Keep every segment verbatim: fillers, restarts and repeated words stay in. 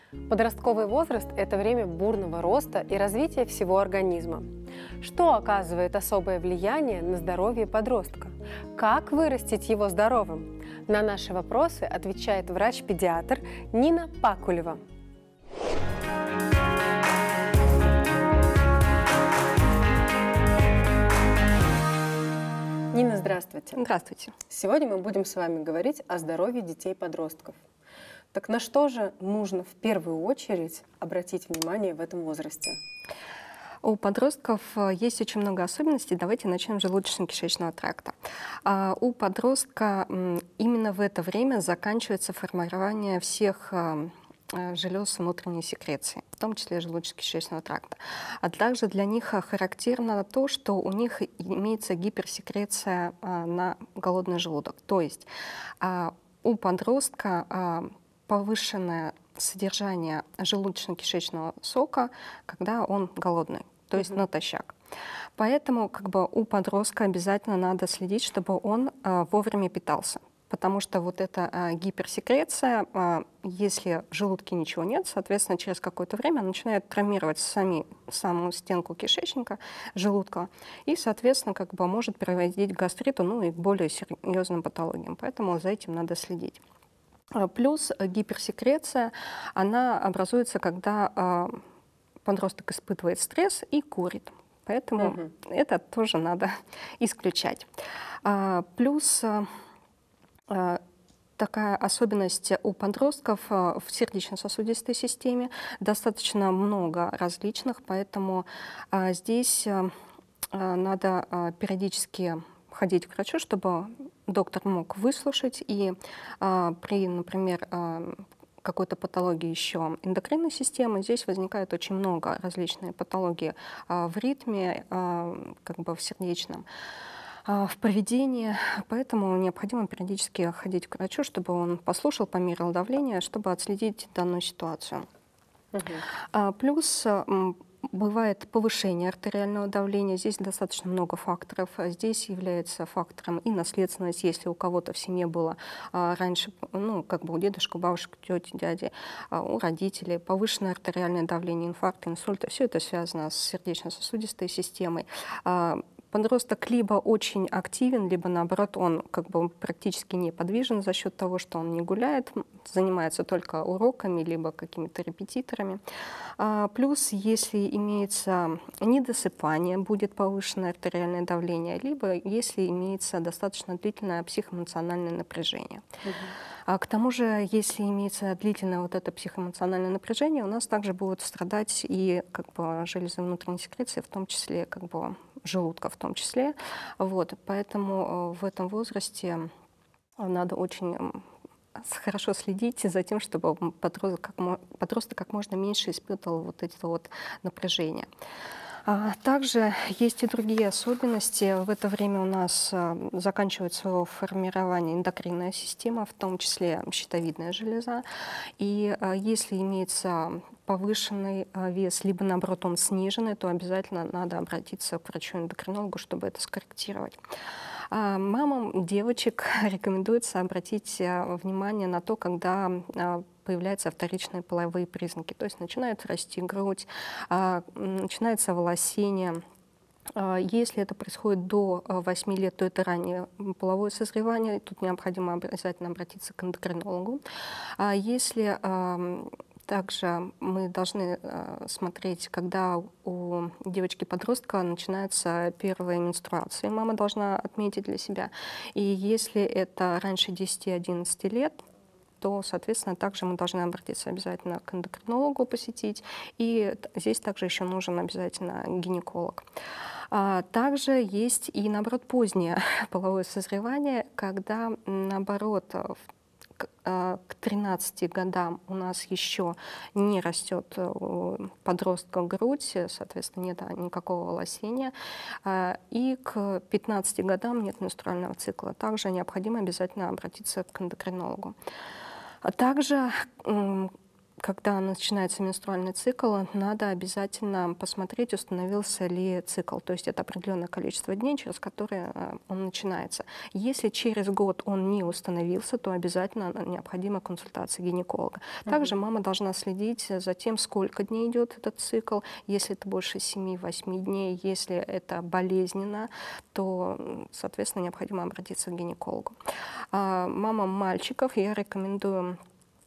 Подростковый возраст – это время бурного роста и развития всего организма. Что оказывает особое влияние на здоровье подростка? Как вырастить его здоровым? На наши вопросы отвечает врач-педиатр Нина Пакулева. Нина, здравствуйте. Здравствуйте. Сегодня мы будем с вами говорить о здоровье детей-подростков. Так на что же нужно в первую очередь обратить внимание в этом возрасте? У подростков есть очень много особенностей. Давайте начнем с желудочно-кишечного тракта. У подростка именно в это время заканчивается формирование всех желез внутренней секреции, в том числе желудочно-кишечного тракта. А также для них характерно то, что у них имеется гиперсекреция на голодный желудок. То есть у подростка повышенное содержание желудочно-кишечного сока, когда он голодный, то есть mm-hmm. натощак. Поэтому как бы у подростка обязательно надо следить, чтобы он а, вовремя питался. Потому что вот эта а, гиперсекреция, а, если в желудке ничего нет, соответственно, через какое-то время начинает травмировать сами, саму стенку кишечника, желудка, и, соответственно, как бы может приводить к гастриту, ну и к более серьезным патологиям. Поэтому за этим надо следить. Плюс гиперсекреция, она образуется, когда э, подросток испытывает стресс и курит. Поэтому угу. это тоже надо исключать. А, плюс а, такая особенность у подростков в сердечно-сосудистой системе. Достаточно много различных, поэтому а, здесь а, надо а, периодически ходить к врачу, чтобы доктор мог выслушать и а, при, например, а, какой-то патологии еще эндокринной системы, здесь возникает очень много различных патологий а, в ритме, а, как бы в сердечном, а, в поведении, поэтому необходимо периодически ходить к врачу, чтобы он послушал, померил давление, чтобы отследить данную ситуацию. Угу. А, плюс бывает повышение артериального давления. Здесь достаточно много факторов. Здесь является фактором и наследственность, если у кого-то в семье было а, раньше, ну, как бы у дедушек, у бабушек, тети, дяди, а, у родителей, повышенное артериальное давление, инфаркт, инсульт. Все это связано с сердечно-сосудистой системой. А, Подросток либо очень активен, либо наоборот он как бы практически неподвижен за счет того, что он не гуляет, занимается только уроками, либо какими-то репетиторами. А, плюс, если имеется недосыпание, будет повышенное артериальное давление, либо если имеется достаточно длительное психоэмоциональное напряжение. Угу. А, к тому же, если имеется длительное вот это психоэмоциональное напряжение, у нас также будут страдать и как бы железы внутренней секреции, в том числе как бы желудка в том числе. Вот, поэтому в этом возрасте надо очень хорошо следить за тем, чтобы подросток как, подросток как можно меньше испытывал вот это вот напряжение. Также есть и другие особенности. В это время у нас заканчивает свое формирование эндокринная система, в том числе щитовидная железа. И если имеется повышенный вес, либо наоборот он сниженный, то обязательно надо обратиться к врачу-эндокринологу, чтобы это скорректировать. Мамам девочек рекомендуется обратить внимание на то, когда появляются вторичные половые признаки. То есть начинает расти грудь, начинается волосение. Если это происходит до восьми лет, то это раннее половое созревание. Тут необходимо обязательно обратиться к эндокринологу. Если также мы должны смотреть, когда у девочки-подростка начинается первая менструация. Мама должна отметить для себя. И если это раньше десяти-одиннадцати лет, то, соответственно, также мы должны обратиться обязательно к эндокринологу, посетить. И здесь также еще нужен обязательно гинеколог. Также есть и, наоборот, позднее половое созревание, когда, наоборот, к тринадцати годам у нас еще не растет у подростка грудь, соответственно, нет никакого волосения, и к пятнадцати годам нет менструального цикла. Также необходимо обязательно обратиться к эндокринологу. А также когда начинается менструальный цикл, надо обязательно посмотреть, установился ли цикл. То есть это определенное количество дней, через которые он начинается. Если через год он не установился, то обязательно необходима консультация гинеколога. Также угу. мама должна следить за тем, сколько дней идет этот цикл. Если это больше семи-восьми дней, если это болезненно, то, соответственно, необходимо обратиться к гинекологу. А мамам мальчиков я рекомендую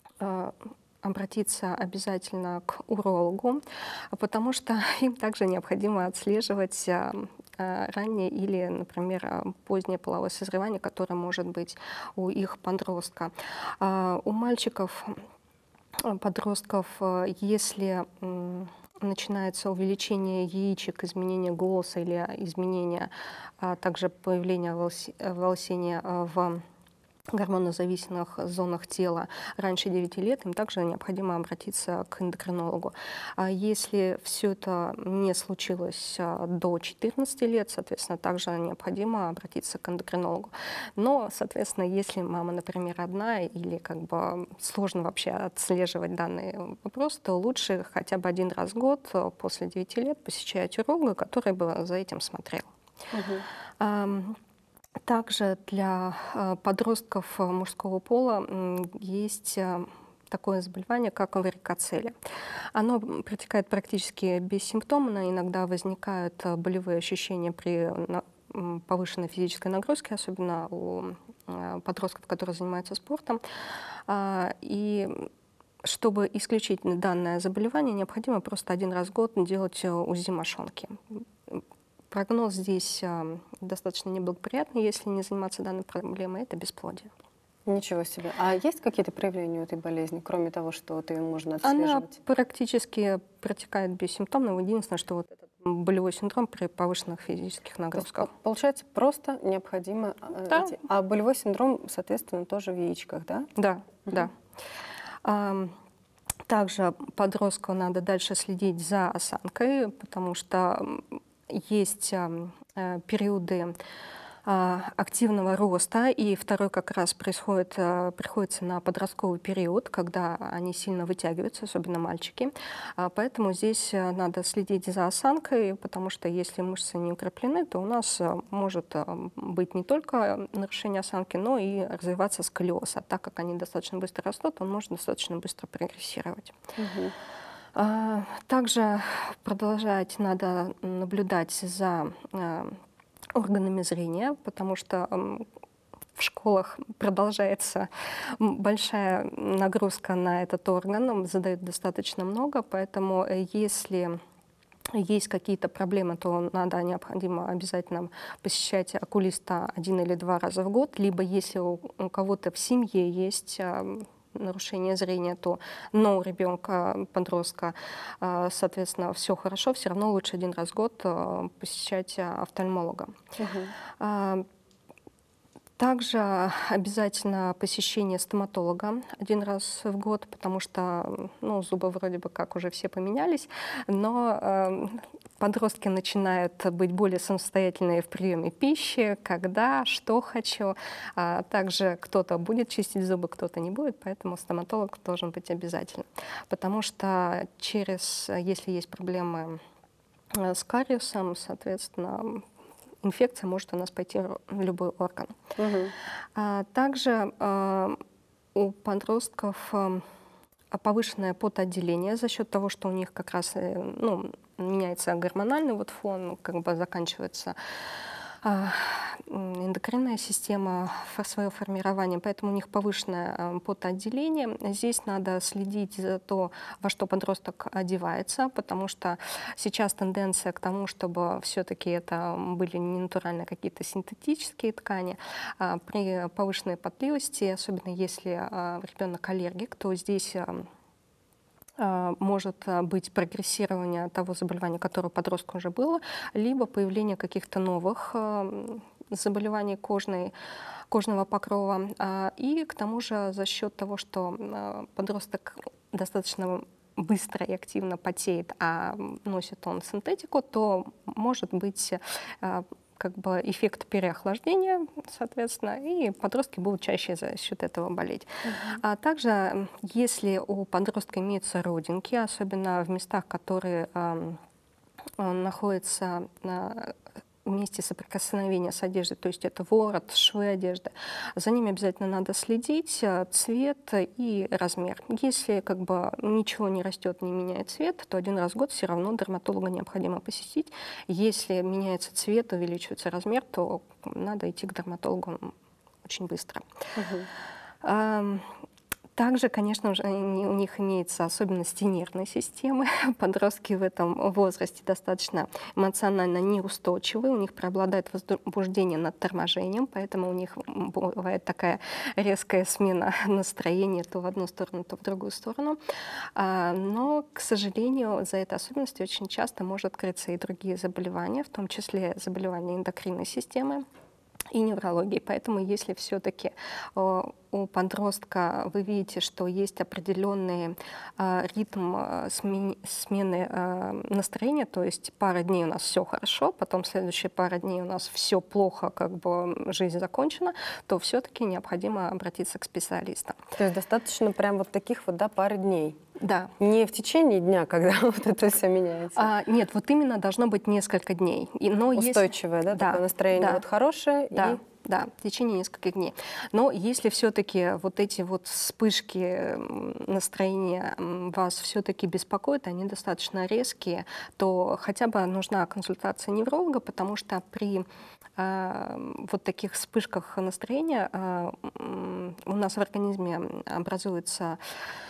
обратиться обязательно к урологу, потому что им также необходимо отслеживать раннее или, например, позднее половое созревание, которое может быть у их подростка. У мальчиков, подростков, если начинается увеличение яичек, изменение голоса или изменение, а также появление волосения в гормонозависимых зонах тела раньше девяти лет, им также необходимо обратиться к эндокринологу. А если все это не случилось до четырнадцати лет, соответственно, также необходимо обратиться к эндокринологу. Но, соответственно, если мама, например, одна или как бы сложно вообще отслеживать данный вопрос, то лучше хотя бы один раз в год после девяти лет посещать уролога, который бы за этим смотрел. Угу. Также для подростков мужского пола есть такое заболевание, как варикоцеле. Оно протекает практически бессимптомно, иногда возникают болевые ощущения при повышенной физической нагрузке, особенно у подростков, которые занимаются спортом. И чтобы исключить данное заболевание, необходимо просто один раз в год делать УЗИ мошонки. Прогноз здесь э, достаточно неблагоприятный, если не заниматься данной проблемой, это бесплодие. Ничего себе. А есть какие-то проявления у этой болезни, кроме того, что ее можно отслеживать? Она практически протекает бессимптомно. Единственное, что вот этот болевой синдром при повышенных физических нагрузках. Есть, получается, просто необходимо... Да. Эти... А болевой синдром, соответственно, тоже в яичках, да? Да, угу. да. А, также подростку надо дальше следить за осанкой, потому что есть э, периоды э, активного роста, и второй как раз происходит, э, приходится на подростковый период, когда они сильно вытягиваются, особенно мальчики. А поэтому здесь надо следить за осанкой, потому что если мышцы не укреплены, то у нас может быть не только нарушение осанки, но и развиваться сколиоз. А так как они достаточно быстро растут, он может достаточно быстро прогрессировать. Угу. Также продолжать надо наблюдать за органами зрения, потому что в школах продолжается большая нагрузка на этот орган, задают достаточно много, поэтому если есть какие-то проблемы, то надо необходимо обязательно посещать окулиста один или два раза в год, либо если у кого-то в семье есть нарушение зрения, то, но у ребенка, подростка, соответственно, все хорошо, все равно лучше один раз в год посещать офтальмолога. Угу. Также обязательно посещение стоматолога один раз в год, потому что ну, зубы вроде бы как уже все поменялись, но э, подростки начинают быть более самостоятельные в приеме пищи, когда, что хочу. А также кто-то будет чистить зубы, кто-то не будет, поэтому стоматолог должен быть обязательно. Потому что через, если есть проблемы с кариесом, соответственно, инфекция может у нас пойти в любой орган. Угу. А также а, у подростков а, повышенное потоотделение за счет того, что у них как раз ну, меняется гормональный вот фон, как бы заканчивается а, эндокринная система, свое формирование, поэтому у них повышенное потоотделение. Здесь надо следить за то, во что подросток одевается, потому что сейчас тенденция к тому, чтобы все-таки это были не натуральные какие-то синтетические ткани. При повышенной потливости, особенно если ребенок аллергик, то здесь может быть прогрессирование того заболевания, которое у подростка уже было, либо появление каких-то новых заболеваний кожной, кожного покрова. И к тому же за счет того, что подросток достаточно быстро и активно потеет, а носит он синтетику, то может быть как бы эффект переохлаждения, соответственно, и подростки будут чаще за счет этого болеть. Uh-huh. А также, если у подростка имеются родинки, особенно в местах, которые э, находятся на месте соприкосновения с одеждой, то есть это ворот, швы одежды, за ними обязательно надо следить, цвет и размер. Если как бы ничего не растет, не меняет цвет, то один раз в год все равно дерматолога необходимо посетить. Если меняется цвет, увеличивается размер, то надо идти к дерматологу очень быстро. Uh-huh. Также, конечно же, у них имеются особенности нервной системы. Подростки в этом возрасте достаточно эмоционально неустойчивы, у них преобладает возбуждение над торможением, поэтому у них бывает такая резкая смена настроения то в одну сторону, то в другую сторону. Но, к сожалению, за этой особенностью очень часто может открыться и другие заболевания, в том числе заболевания эндокринной системы и неврологии. Поэтому если все-таки э, у подростка вы видите, что есть определенный э, ритм э, смен, смены э, настроения, то есть пара дней у нас все хорошо, потом следующие пара дней у нас все плохо, как бы жизнь закончена, то все-таки необходимо обратиться к специалистам. То есть достаточно прям вот таких вот, да, пары дней? Да. Не в течение дня, когда вот это все меняется? А, нет, вот именно должно быть несколько дней. И, но устойчивое, если... да, да, такое настроение да, вот хорошее? Да, и... да, в течение нескольких дней. Но если все-таки вот эти вот вспышки настроения вас все-таки беспокоят, они достаточно резкие, то хотя бы нужна консультация невролога, потому что при э, вот таких вспышках настроения э, у нас в организме образуется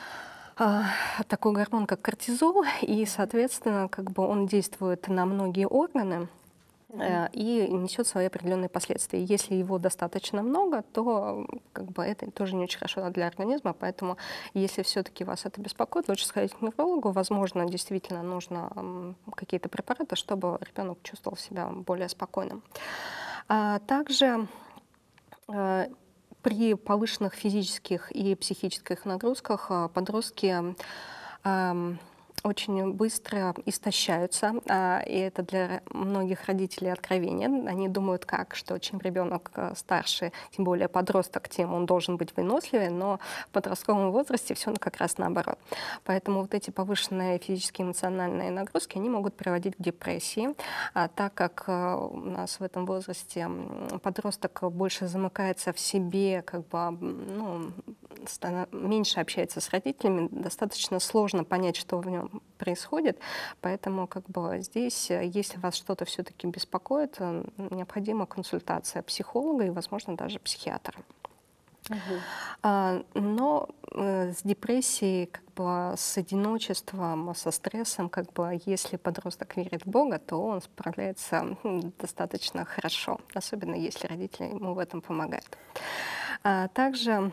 такой гормон, как кортизол, и, соответственно, как бы он действует на многие органы э, и несет свои определенные последствия. Если его достаточно много, то как бы это тоже не очень хорошо для организма, поэтому если все-таки вас это беспокоит, лучше сходить к неврологу. Возможно, действительно нужно э, какие-то препараты, чтобы ребенок чувствовал себя более спокойным. А также э, при повышенных физических и психических нагрузках подростки э, очень быстро истощаются, э, и это для многих родителей откровение. Они думают, как, что чем ребенок старше, тем более подросток, тем он должен быть выносливее, но в подростковом возрасте все как раз наоборот. Поэтому вот эти повышенные физические и эмоциональные нагрузки, они могут приводить к депрессии, а так как э, у нас в этом возрасте подросток больше замыкается в себе, как бы, ну, меньше общается с родителями, достаточно сложно понять, что в нем происходит, поэтому как бы здесь, если вас что-то все-таки беспокоит, необходима консультация психолога и, возможно, даже психиатра. Uh-huh. А, но э, с депрессией, как бы, с одиночеством, со стрессом, как бы, если подросток верит в Бога, то он справляется достаточно хорошо, особенно если родители ему в этом помогают. А, также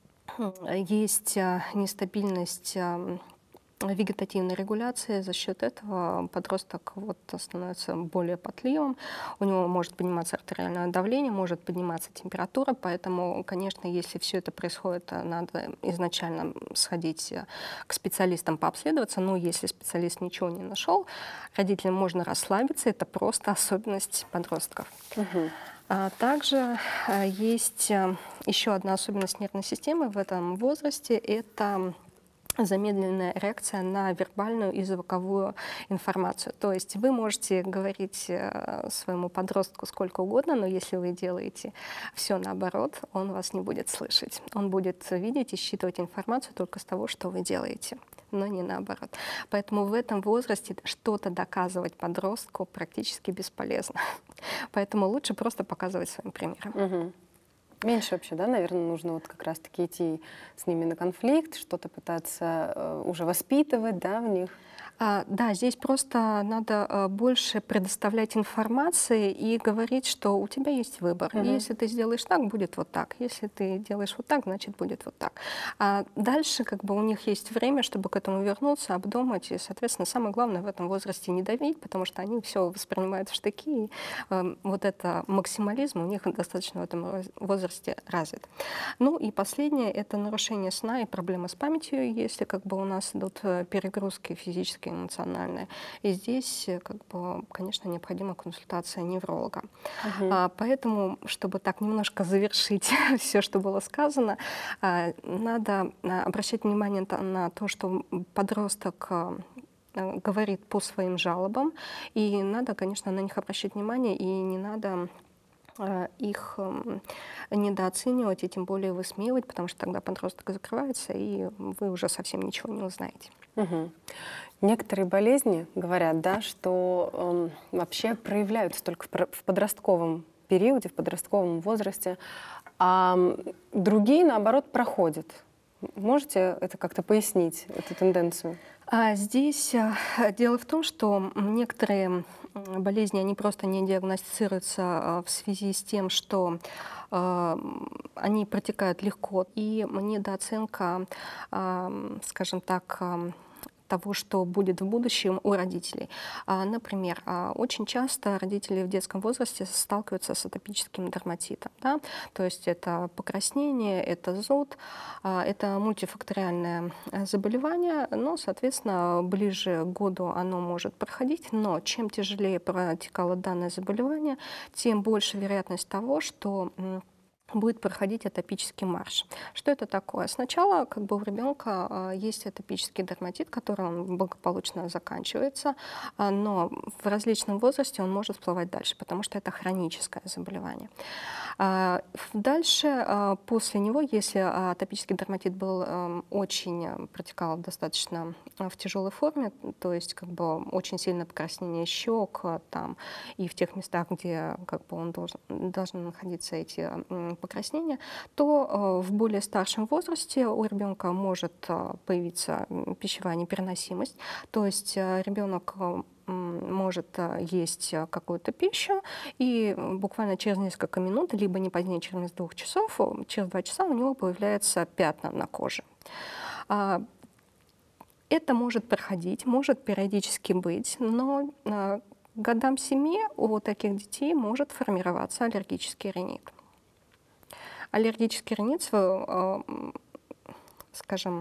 есть нестабильность вегетативной регуляции. За счет этого подросток вот становится более потливым, у него может подниматься артериальное давление, может подниматься температура, поэтому, конечно, если все это происходит, надо изначально сходить к специалистам пообследоваться, но если специалист ничего не нашел, родителям можно расслабиться, это просто особенность подростков. Угу. А также есть еще одна особенность нервной системы в этом возрасте, это замедленная реакция на вербальную и звуковую информацию. То есть вы можете говорить своему подростку сколько угодно, но если вы делаете все наоборот, он вас не будет слышать. Он будет видеть и считывать информацию только с того, что вы делаете, но не наоборот. Поэтому в этом возрасте что-то доказывать подростку практически бесполезно. Поэтому лучше просто показывать своим примером. Угу. Меньше вообще, да, наверное, нужно вот как раз-таки идти с ними на конфликт, что-то пытаться э, уже воспитывать, да, в них. А, да, здесь просто надо а, больше предоставлять информации и говорить, что у тебя есть выбор. Uh-huh. Если ты сделаешь так, будет вот так. Если ты делаешь вот так, значит, будет вот так. А дальше как бы у них есть время, чтобы к этому вернуться, обдумать. И, соответственно, самое главное в этом возрасте не давить, потому что они все воспринимают в штыки. И э, вот это максимализм у них достаточно в этом возрасте развит. Ну и последнее — это нарушение сна и проблемы с памятью. Если как бы у нас идут перегрузки физические психологическое, эмоциональное. И здесь, как бы, конечно, необходима консультация невролога. Угу. А, поэтому, чтобы так немножко завершить все, что было сказано, а, надо обращать внимание на то, что подросток говорит по своим жалобам, и надо, конечно, на них обращать внимание, и не надо их недооценивать и тем более высмеивать, потому что тогда подросток закрывается, и вы уже совсем ничего не узнаете. Угу. Некоторые болезни говорят, да, что э, вообще проявляются только в подростковом периоде, в подростковом возрасте, а другие, наоборот, проходят. Можете это как-то пояснить, эту тенденцию? А здесь дело в том, что некоторые болезни, они просто не диагностицируются в связи с тем, что э, они протекают легко, и недооценка, э, скажем так, того, что будет в будущем у родителей. Например, очень часто родители в детском возрасте сталкиваются с атопическим дерматитом. Да? То есть это покраснение, это зуд, это мультифакториальное заболевание, но, соответственно, ближе к году оно может проходить, но чем тяжелее протекало данное заболевание, тем больше вероятность того, что будет проходить атопический марш. Что это такое? Сначала как бы у ребенка есть атопический дерматит, который он благополучно заканчивается, но в различном возрасте он может всплывать дальше, потому что это хроническое заболевание. Дальше, после него, если атопический дерматит был очень, протекал достаточно в тяжелой форме, то есть как бы очень сильное покраснение щек там, и в тех местах, где как бы он должен, должны находиться эти покраснения, то в более старшем возрасте у ребенка может появиться пищевая непереносимость, то есть ребенок может есть какую-то пищу, и буквально через несколько минут, либо не позднее через двух часов, через два часа у него появляются пятна на коже. Это может проходить, может периодически быть, но к годам семи у таких детей может формироваться аллергический ринит. Аллергический ринит, скажем,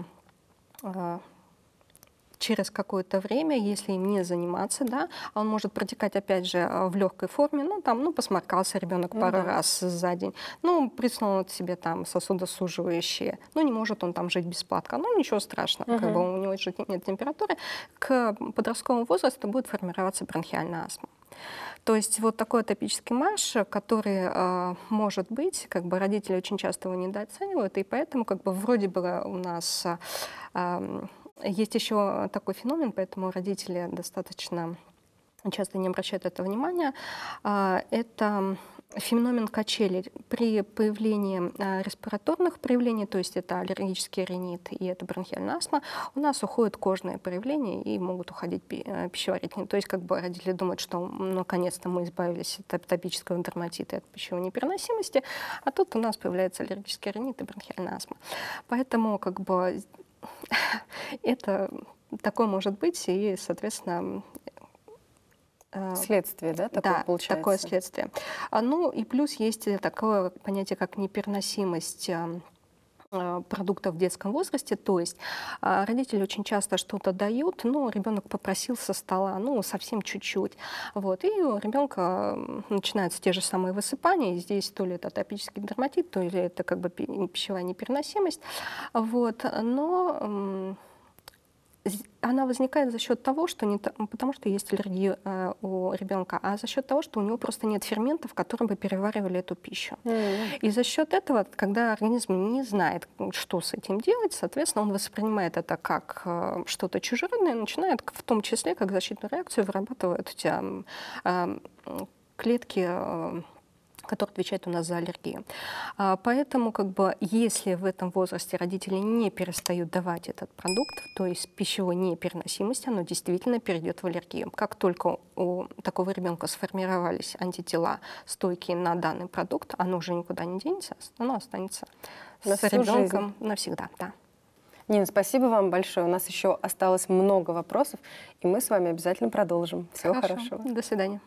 через какое-то время, если им не заниматься, да, он может протекать, опять же, в легкой форме, ну, там, ну, посморкался ребенок ну, пару да. раз за день, ну, приснул себе там сосудосуживающие, ну, не может он там жить без платка, ну, ничего страшного, угу. как бы у него же нет температуры, к подростковому возрасту будет формироваться бронхиальная астма. То есть вот такой атопический марш, который э, может быть, как бы родители очень часто его недооценивают, и поэтому как бы вроде бы у нас э, есть еще такой феномен, поэтому родители достаточно часто не обращают этого внимания. Э, это феномен качели. При появлении э, респираторных проявлений, то есть это аллергический ринит и это бронхиальная астма, у нас уходят кожные проявления и могут уходить пи э, пищеварительные. То есть как бы родители думают, что наконец-то мы избавились от атопического дерматита и от пищевой непереносимости, а тут у нас появляется аллергический ринит и бронхиальная астма. Поэтому как бы это такое может быть, и, соответственно, следствие, да, такое да, получается? такое следствие. Ну и плюс есть такое понятие, как непереносимость продуктов в детском возрасте, то есть родители очень часто что-то дают, но ребенок попросил со стола, ну, совсем чуть-чуть, вот, и у ребенка начинаются те же самые высыпания, и здесь то ли это атопический дерматит, то ли это как бы пищевая непереносимость, вот, но она возникает за счет того, что не потому что есть аллергия э, у ребенка, а за счет того, что у него просто нет ферментов, которые бы переваривали эту пищу. Mm-hmm. И за счет этого, когда организм не знает, что с этим делать, соответственно, он воспринимает это как э, что-то чужеродное и начинает, в том числе, как защитную реакцию, вырабатывать эти э, клетки, э, который отвечает у нас за аллергию. Поэтому, как бы, если в этом возрасте родители не перестают давать этот продукт, то есть пищевой непереносимости, оно действительно перейдет в аллергию. Как только у такого ребенка сформировались антитела, стойкие на данный продукт, оно уже никуда не денется, оно останется на с ребенком навсегда. Да. Нина, спасибо вам большое. У нас еще осталось много вопросов, и мы с вами обязательно продолжим. Всего Хорошо. хорошего. До свидания.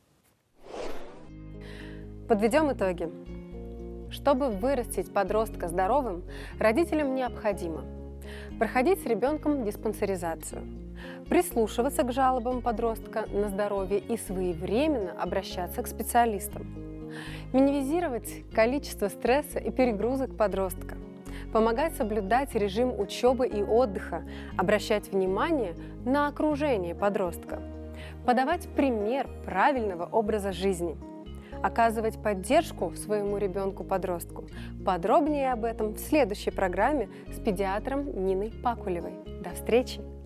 Подведем итоги. Чтобы вырастить подростка здоровым, родителям необходимо проходить с ребенком диспансеризацию, прислушиваться к жалобам подростка на здоровье и своевременно обращаться к специалистам, минимизировать количество стресса и перегрузок подростка, помогать соблюдать режим учебы и отдыха, обращать внимание на окружение подростка, подавать пример правильного образа жизни, оказывать поддержку своему ребенку-подростку. Подробнее об этом в следующей программе с педиатром Ниной Пакулевой. До встречи!